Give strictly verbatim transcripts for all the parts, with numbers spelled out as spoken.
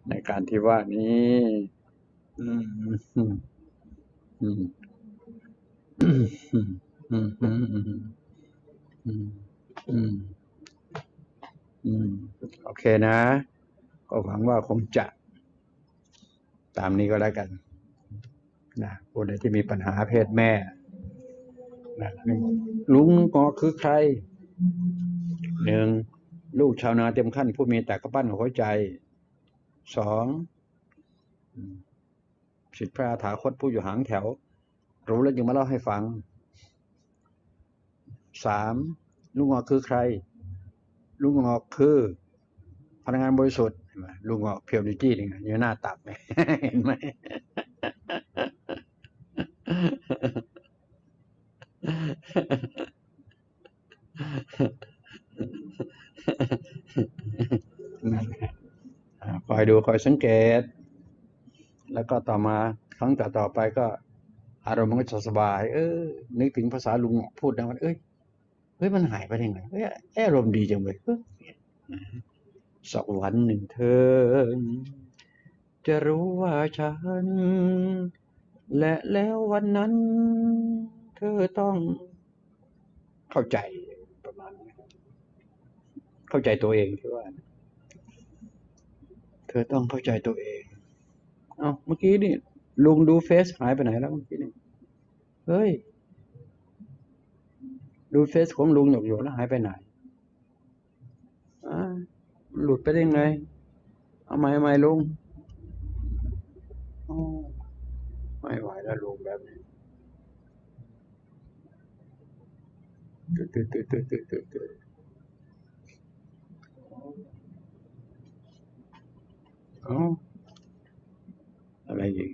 ในการที่ว่านี้อืมอืมอืมอืมอืมอืมอืมอืมอืมอืมโอเคนะก็หวังว่าคงจะตามนี้ก็แล้วกันนะคนที่มีปัญหาเพศแม่นะลุงงอคือใครหนึ่งลูกชาวนาเต็มขั้นผู้มีแต่กระปั้นหัวใจสองสิทธิพระถาคตผู้อยู่หางแถวรู้แล้วยังมาเล่าให้ฟังสามลุงงอคือใครลุงงอคือพนักงานบริสุทธิ์ลุงงอเพียวนิตี้นี่ไงอยู่หน้าตับไหมเห็นไหมคอยดูคอยสังเกตแล้วก็ต่อมาครั้งต่อต่อไปก็อารมณ์มันก็จะสบายเออนึกถึงภาษาลุงพูดนะมันเอ้ยเฮ้ยมันหายไปได้ไงเฮ้ยอารมณ์ดีจังเลยสักวันหนึ่งเธอจะรู้ว่าฉันและแล้ววันนั้นเธอต้องเข้าใจประมาณนี้เข้าใจตัวเองที่ว่าเธอต้องเข้าใจตัวเองเอ้าเมื่อกี้นี่ลุงดูเฟซหายไปไหนแล้วเมื่อกี้นี่เฮ้ยดูเฟซของลุงหยกหยกแล้วหายไปไหนอ่าหลุดไปได้ไงเอาไหมไหมลุงอ๋อไม่ไหวแล้วลุงแบบนี้ตึ๊ดตึ๊ดตึ๊ดตึ๊ดตึ๊ดตึ๊ดตึ๊ดอ๋ออะไรอีก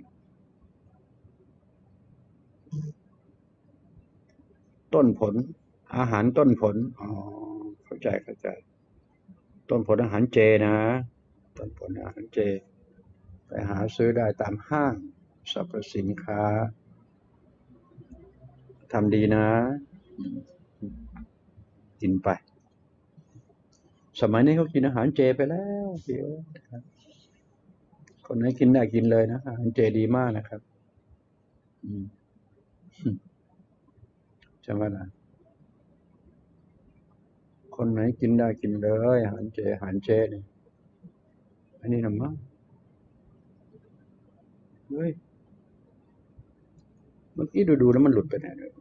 ต้นผลอาหารต้นผลอ๋อเข้าใจเข้าใจต้นผลอาหารเจนะต้นผลอาหารเจไปหาซื้อได้ตามห้างสรรพสินค้าทำดีนะกินไปสมัยนี้เขากินอาหารเจไปแล้วเดี๋ยวคนไหนกินได้กินเลยนะอาหารเจดีมากนะครับอืมใช่ไหมล่ะคนไหนกินได้กินเลยอาหารเจอาหารเจนี่อันนี้นะมั้งเฮ้ยเมื่อกี้ดูๆแล้วมันหลุดไปไหนเลย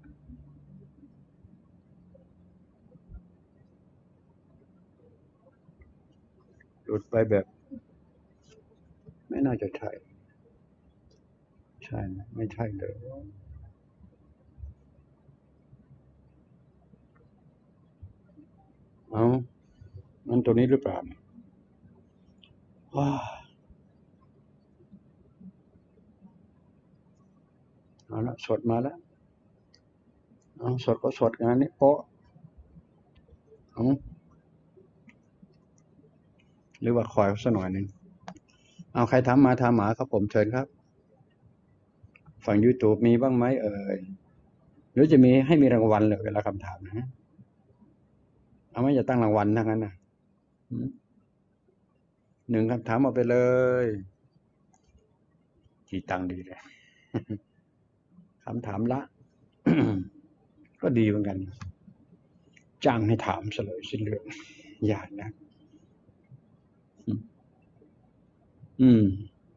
หลุดไปแบบไม่น่าจะใช่ใช่ไหมไม่ใช่เลยเอามันตัวนี้หรือเปล่าว้าเอาละสดมาแล้วเอาสดก็สดงานนี้โป๊ะเอาหรือว่าคอยสักหน่อยหนึ่งเอาใครทำมาทำหมาครับผมเชิญครับฝั่ง YouTube มีบ้างไหมเอ่ยหรือจะมีให้มีรางวัลเลยเวลาคำถามนะเอาไม่จะตั้งรางวัลทั้งนั้นนะหนึ่งคำถามเอาไปเลยกี่ตังค์ดีเลยคำถามละก็ดีเหมือนกันจ้างให้ถามเฉลยสิ้นเรื่องยากนะอืม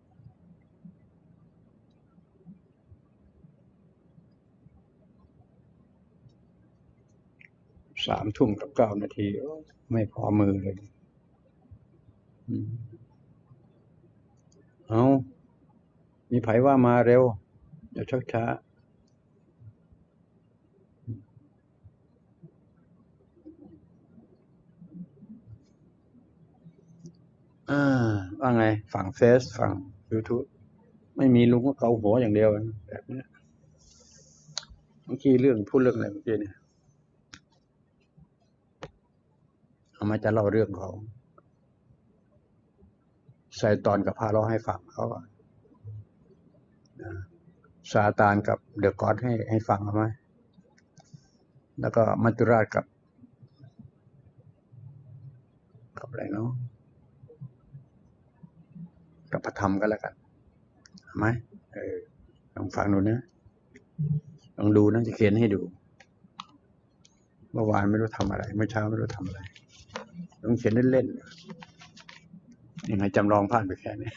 สามทุ่มกับเก้านาทีไม่พอมือเลยเอามีไผว่ามาเร็วอย่าชักช้าอ่าว่าไงฝั่งเฟซฝั่ง YouTube ไม่มีลุงก็เกาหัวอย่างเดียวแบบนี้เมื่อกี้เรื่องพูดเรื่องอะไรเมื่อกี้เนี่ยเอามาจะเล่าเรื่องของไซตอนกับพาเราให้ฟังเขาซาตานกับเดอะก็อดให้ให้ฟังเอาไหมแล้วก็มัจจุราชกับกับอะไรเนาะกับพระธรรมก็แล้วกันเอาไหมเออลองฟังดูนะลองดูนะจะเขียนให้ดูเมื่อวานไม่รู้ทำอะไรเมื่อเช้าไม่รู้ทำอะไรลองเขียนเล่นๆยังไงจำลองผ่านไปแค่นี้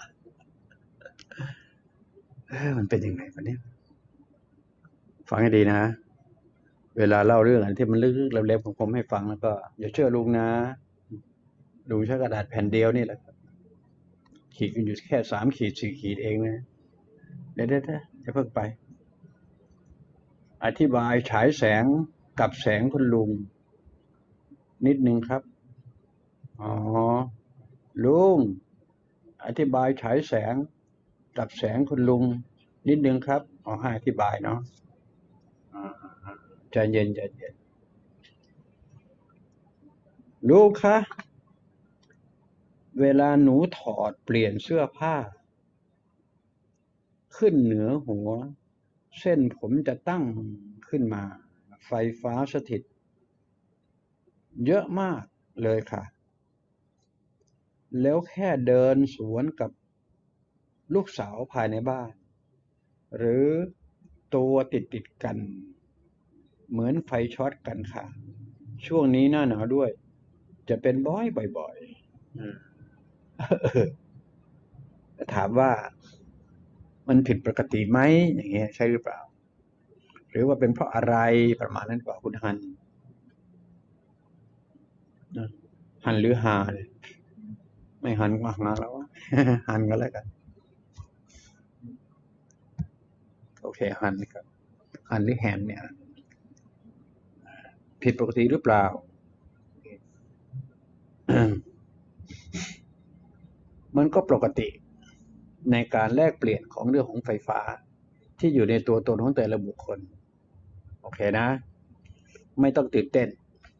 เออมันเป็นยังไงวะเนี่ยฟังให้ดีนะเวลาเล่าเรื่องอะไรที่มันลึกๆเล็บๆของผมให้ฟังแล้วก็อย่าเชื่อลุงนะดูใช้กระดาษแผ่นเดียวนี่แหละขีดกันอยู่แค่สามขีดสี่ขีดเองนะเดี๋ยวๆจะเพิ่งไปอธิบายฉายแสงกับแสงคุณลุงนิดนึงครับอ๋อลุงอธิบายฉายแสงกับแสงคุณลุงนิดนึงครับอ๋อให้อธิบายเนาะใจเย็นใจเย็นลุงคะเวลาหนูถอดเปลี่ยนเสื้อผ้าขึ้นเหนือหัวเส้นผมจะตั้งขึ้นมาไฟฟ้าสถิตเยอะมากเลยค่ะแล้วแค่เดินสวนกับลูกสาวภายในบ้านหรือตัวติดติดกันเหมือนไฟช็อตกันค่ะช่วงนี้หน้าหนาวด้วยจะเป็นบ่อยบ่อยๆถามว่ามันผิดปกติไหมอย่างเงี้ยใช่หรือเปล่าหรือว่าเป็นเพราะอะไรประมาณนั้นกว่าคุณฮันฮันหรือฮาเลยไม่ฮันก็ฮาแล้วฮันก็แล้วกันโอเคฮันครับฮันหรือแฮนเนี่ยผิดปกติหรือเปล่ามันก็ปกติในการแลกเปลี่ยนของเรื่องของไฟฟ้าที่อยู่ในตัวตนของแต่ละบุคคลโอเคนะไม่ต้องตื่นเต้น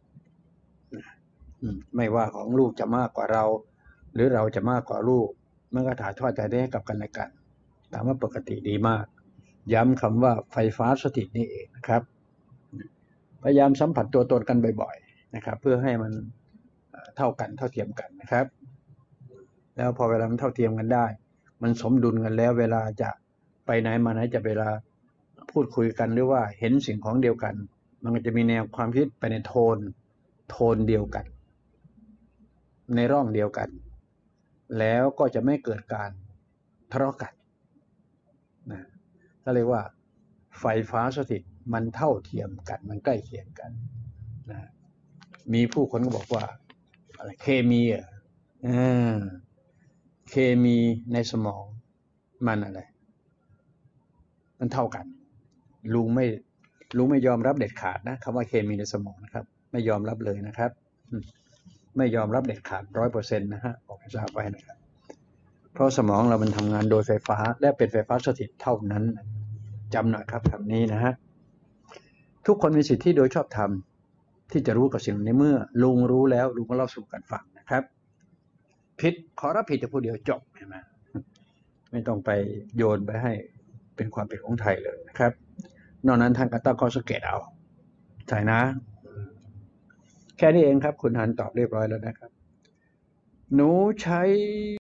ไม่ว่าของลูกจะมากกว่าเราหรือเราจะมากกว่าลูกมันก็ถ่ายทอดใจได้ให้กับกันและกันถามว่าปกติดีมากย้ำคำว่าไฟฟ้าสถิตนี่เองนะครับพยายามสัมผัสตัวตนกันบ่อยๆนะครับเพื่อให้มันเท่ากันเท่าเทียมกันนะครับแล้วพอเวลามันเท่าเทียมกันได้มันสมดุลกันแล้วเวลาจะไปไหนมาไหนจะเวลาพูดคุยกันหรือว่าเห็นสิ่งของเดียวกันมันก็จะมีแนวความคิดไปในโทนโทนเดียวกันในร่องเดียวกันแล้วก็จะไม่เกิดการทะเลาะกันนะก็เรียกว่าไฟฟ้าสถิตมันเท่าเทียมกันมันใกล้เคียงกันนะมีผู้คนก็บอกว่าอะไรเคมีอ่ะเคมีในสมองมันอะไรมันเท่ากันลุงไม่ลุงไม่ยอมรับเด็ดขาดนะคำว่าเคมีในสมองนะครับไม่ยอมรับเลยนะครับไม่ยอมรับเด็ดขาดร้อยเปอร์เซ็นต์นะฮะบอกให้ทราบไว้นะครับเพราะสมองเรามันทำงานโดยไฟฟ้าและเป็นไฟฟ้าสถิตเท่านั้นจำหน่อยครับคำนี้นะฮะทุกคนมีสิทธิโดยชอบธรรมที่จะรู้กับสิ่งในเมื่อลุงรู้แล้วลุงก็เล่าสู่กันฟังนะครับผิดขอรับผิดแต่ผู้เดียวจบใช่ไหมไม่ต้องไปโยนไปให้เป็นความผิดของไทยเลยนะครับนอกนั้นท่านก็ตั้งข้อสังเกตเอาใช่นะแค่นี้เองครับคุณฮันตอบเรียบร้อยแล้วนะครับหนูใช้